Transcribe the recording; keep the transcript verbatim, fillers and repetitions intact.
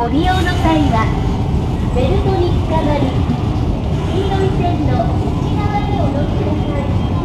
ご利用の際はベルトにつかまり黄色い線の内側にお乗りください。